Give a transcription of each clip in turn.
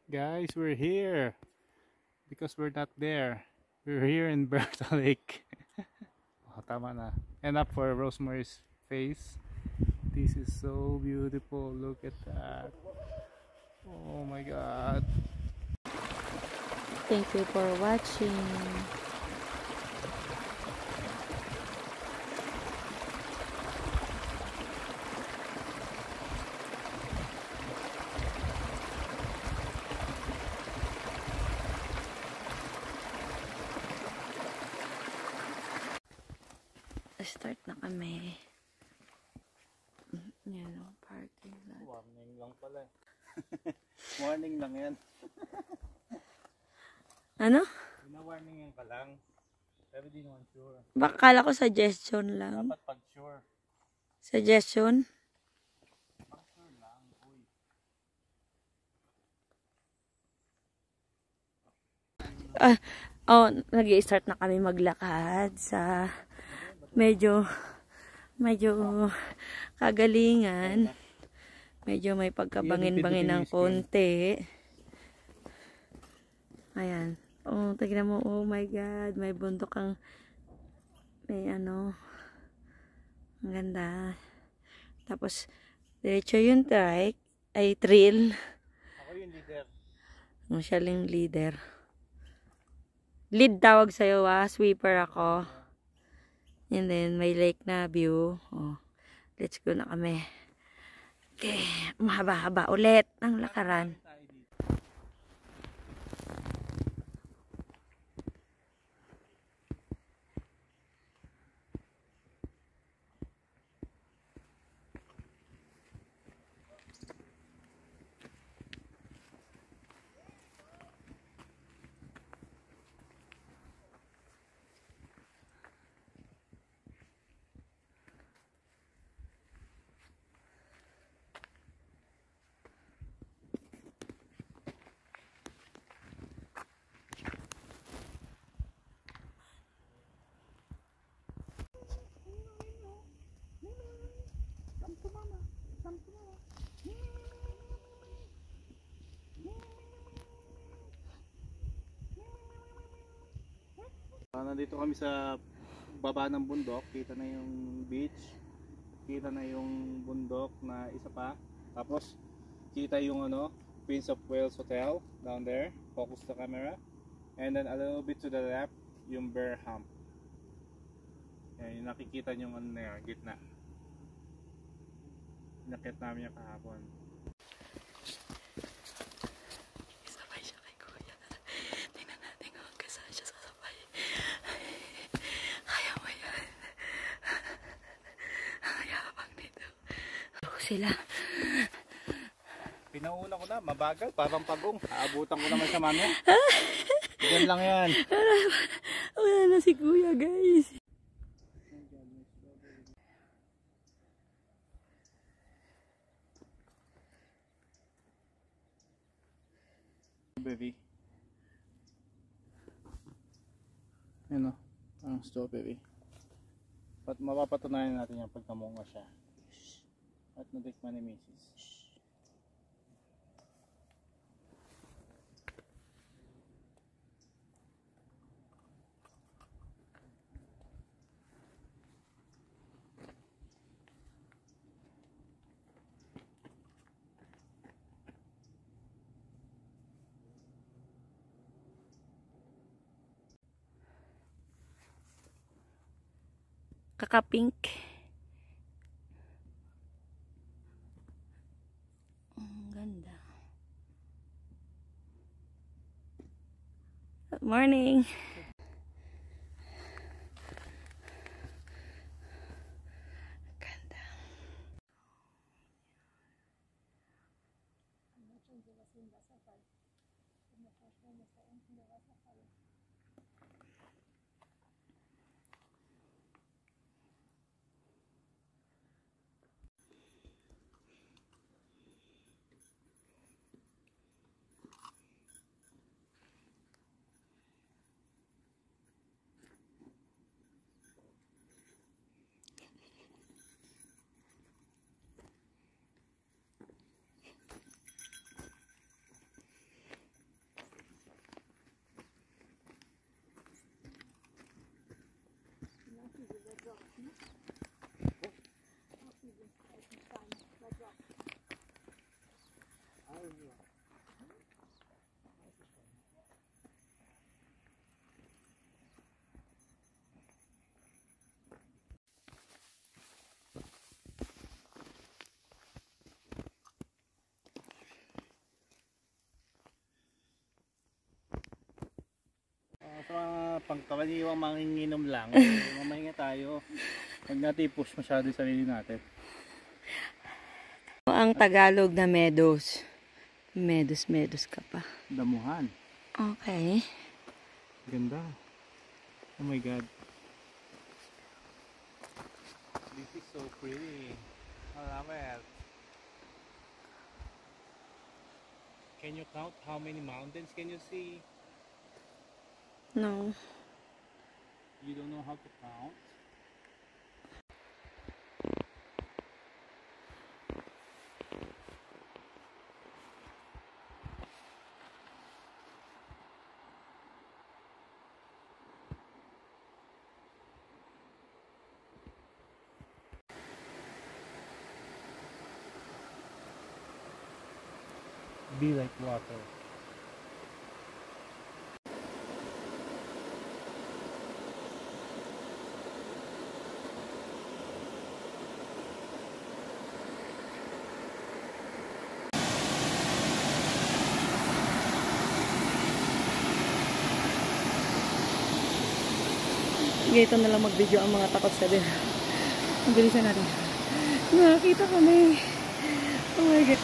Guys, we're here because we're not there. We're here in Bertha Lake. Oh, tama na. And up for Rosemary's face. This is so beautiful. Look at that. Oh my god. Thank you for watching. Start na kami. Yan o, parking lot. Warning lang pala. Warning lang yan. Ano? Pina-warning yan ka lang. Pero di naman sure. Baka kala ko suggestion lang. Dapat pag sure. Suggestion? Pag sure lang. Uy. Nag-i-start na kami maglakad sa medyo kagalingan. Medyo may pagkabangin-bangin ng konti. Ayan. Oh, tignan mo. Oh my God. May bundok ang may ano. Ang ganda. Tapos, diretso yung trike. Ay, trail. Ako yung leader. Siya yung leader. Lead tawag sa'yo, sweeper ako. And then, may lake na view. Oh, let's go na kami. Okay, mahaba-haba ulit ang lakaran. Nandito kami sa baba ng bundok. Kita na yung beach. Kita na yung bundok na isa pa. Tapos kita yung Prince of Wales Hotel down there. Focus the camera. And then a little bit to the left, yung Bear Hump. Yan, yung nakikita nyo na yan, gitna. Nakit namin yung kahapon. Sabay siya kay Kuya. Tingnan natin kung kasama siya sasabay. Kaya mo yan. Hayabang nito. Ako sila. Pinauna ko na, mabagal, parang pagong. Aabutan ko naman sa mami. Diyan lang yan. Wala na si Kuya, guys. Baby. Ano? Ang strawberry. Mapapatunayan natin yan pag namunga siya. At nadikman ni Mrs. Kaka-pink. Ang ganda. Good morning. Ganda. Sa mga pangkaraniwang manginginom lang, mamahinga tayo. Huwag natin i-push masyado yung sarili natin. Ang Tagalog na meadows. Meadows ka pa. Damuhan. Okay. Ganda. Oh my god. This is so pretty. I love it. Can you count how many mountains can you see? No. You don't know how to count? Be like water. Dito na lang mag-video ang mga takot sa din. Mabilisan natin. Nakakita kami. Oh my god.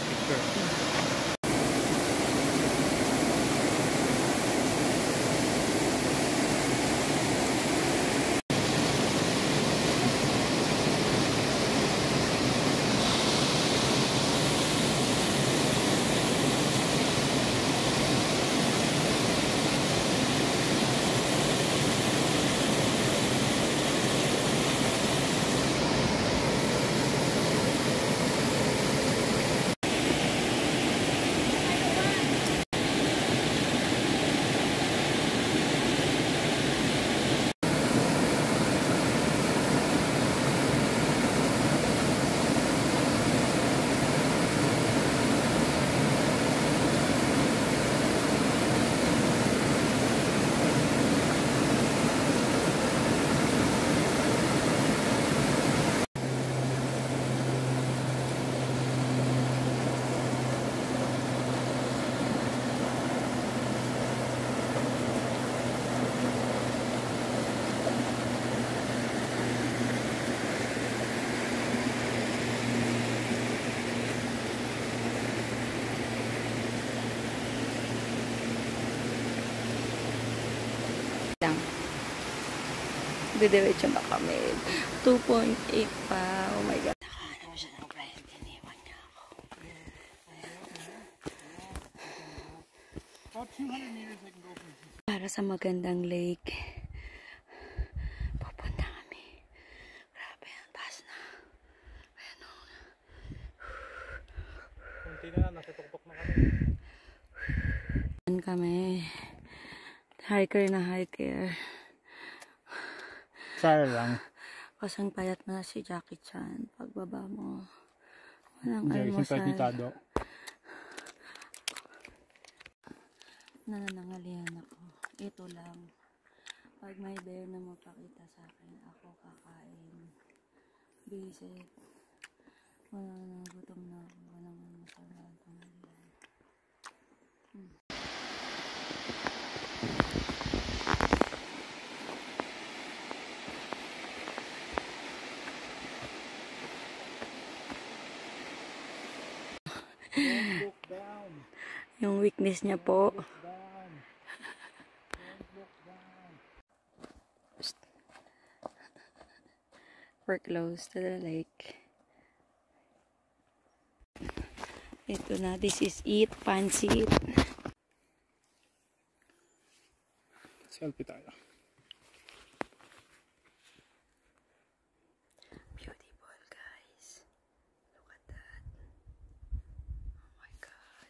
Didiretso na kami. 2.8 pa. Oh my god. Nakahanap siya ng friend. Iniwan niya ako. About 200 meters I can go from here. Para sa magandang lake. Pupunta kami. Grabe, ang taas na. Ayan o. Kunti na, nasa tuktok na kami. Ayan kami. Hiker na hiker. Sara lang. Kasang payat na si Jackie Chan. Pagbaba mo. Walang almusal. Nananangalihan ako. Ito lang. Pag may bear na mapakita sa akin, ako kakain. Visit. Wala na, gutom na ako. Walang almusal. Walang tanghalian. Don't look down. Yung weakness niya po. Don't look down. We're close to the lake. Ito na, this is it, pansit. Selfie tayo. Beautiful, guys. Look at that. Oh my god.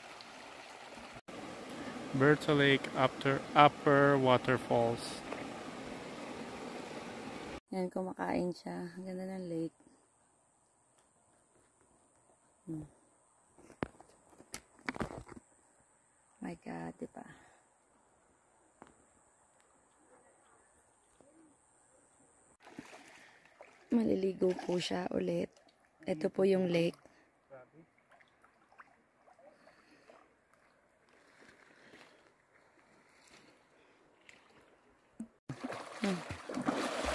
Bertha Lake Upper Waterfalls. Yan, kumakain siya. Ang ganda ng lake. My God, diba? Maliligo po siya ulit. Ito po yung lake. Grabe.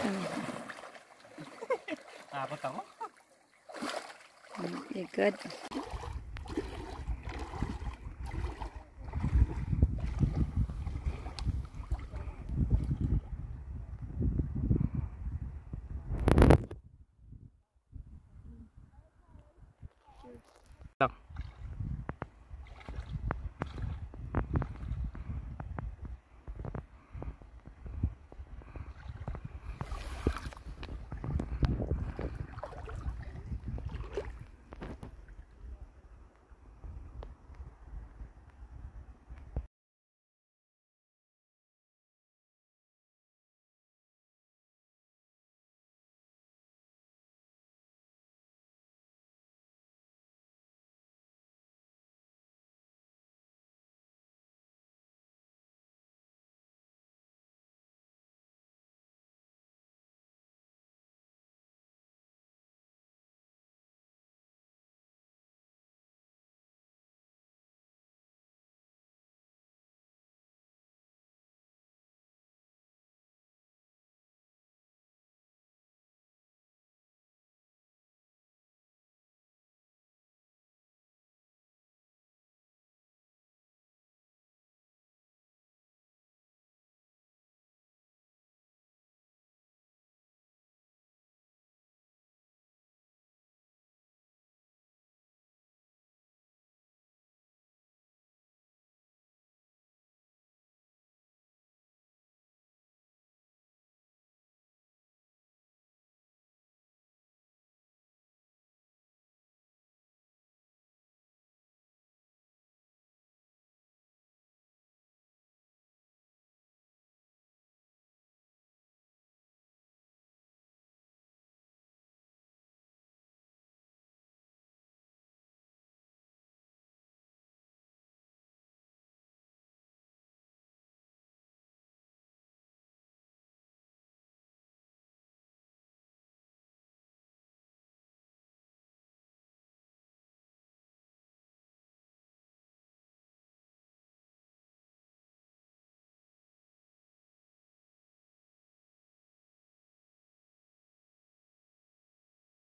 Takot ako. You're good.